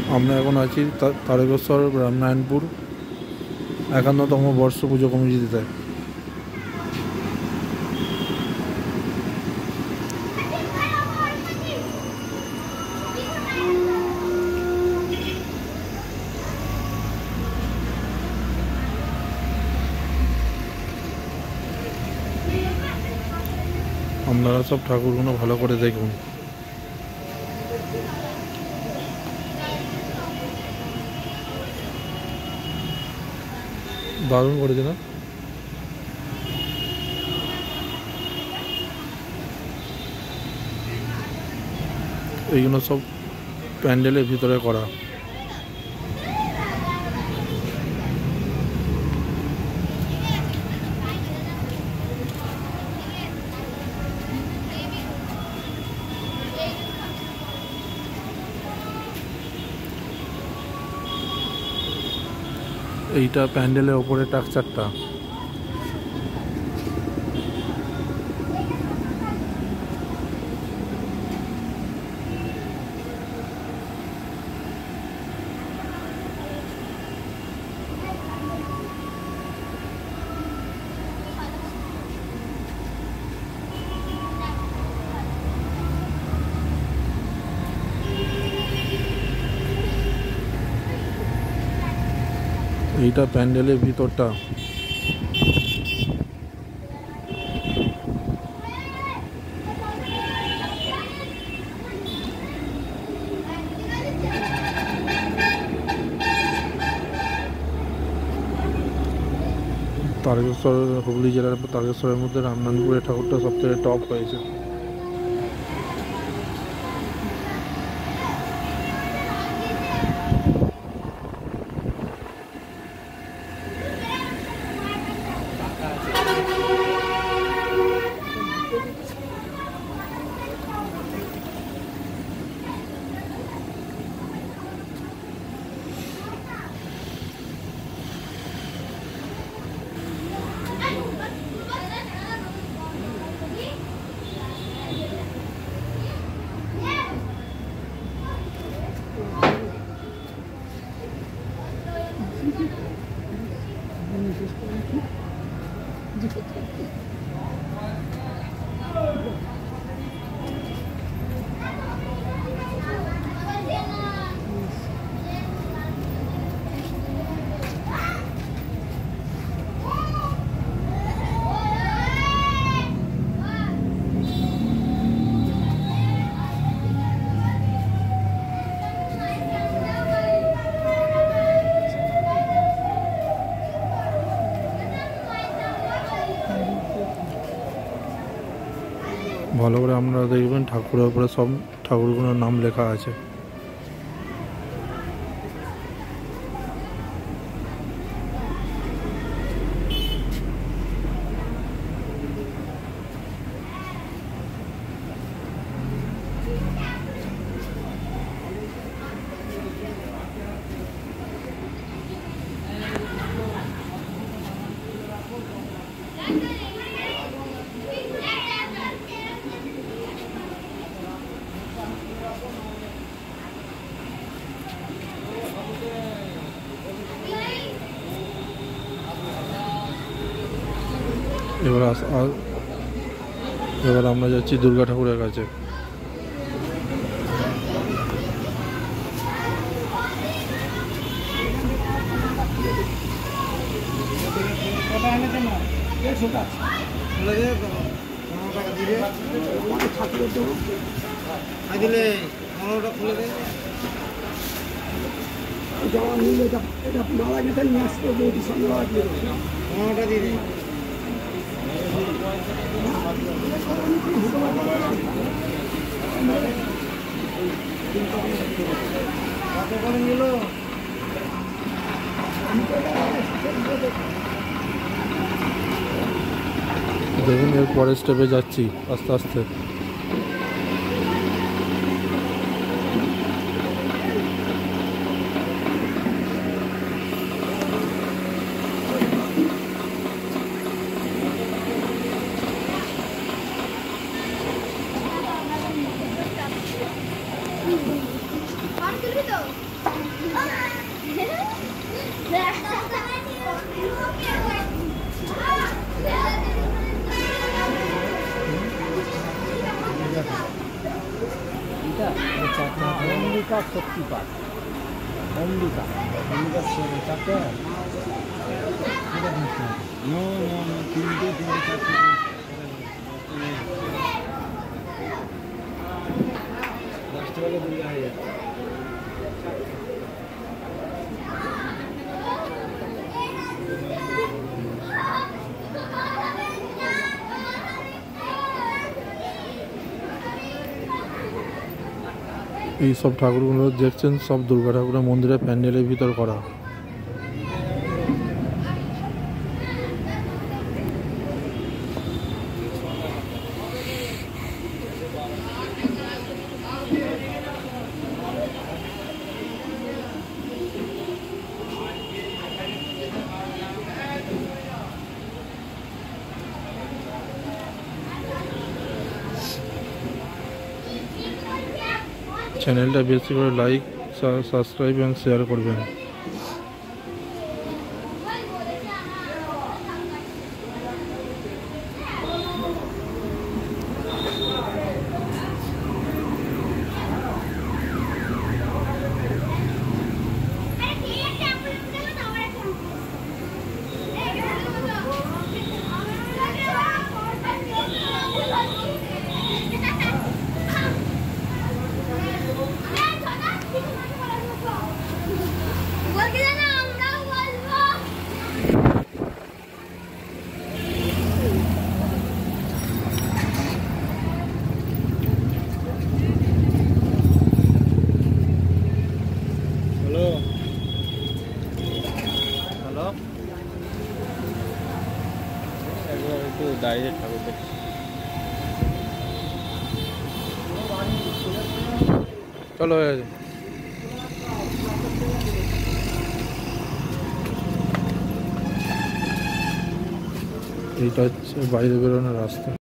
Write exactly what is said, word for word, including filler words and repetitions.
আমরা এখন আছি তারকেশ্বর রামনারায়ণপুর একান্নতম বর্ষ পুজো কমিটিতে। আপনারা সব ঠাকুরগুলো ভালো করে দেখুন। দারুণ করেছে না? এইগুলো সব প্যান্ডেলের ভিতরে করা। এইটা প্যান্ডেলের ওপরে স্ট্রাকচারটা। এইটা প্যান্ডেলের ভিতরটা। তারকেশ্বর হুগলি জেলার তারকেশ্বরের মধ্যে রামনারায়ণপুরের ঠাকুরটা সবথেকে টপ হয়েছে। ভালো করে আপনারা দেখবেন ঠাকুরের উপরে সব ঠাকুরগুলোর নাম লেখা আছে। এবার এবার আমরা যাচ্ছি দুর্গা ঠাকুরের কাছে। দেখুন এর পরের স্টেপে যাচ্ছি আস্তে আস্তে। Park অম্বিকা শক্তিপাঠ অম্বিকা অম্বিকা চারটে নো নো নো তিনটে তিনটে চারটে দশটা বেলা দুই হয়ে যাচ্ছে এই সব ঠাকুরগুলো দেখছেন সব দুর্গা ঠাকুরের মন্দিরের প্যান্ডেলের ভিতর করা। চ্যানেলটা বেশি করে লাইক সাবস্ক্রাইব এবং শেয়ার করবেন। দাঁড়িয়ে ঠাকুর দেখছি চলো হয়ে গেছে। এইটা হচ্ছে বাইরে বেরোনোর রাস্তা।